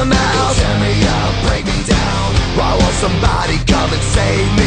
them out. Tear me up, break me down. Why won't somebody come and save me?